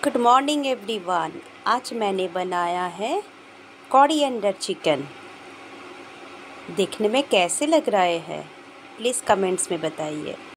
Good morning everyone. आज मैंने बनाया है कोरिएंडर चिकन। देखने में कैसे लग रहा है प्लीज़ कमेंट्स में बताइए।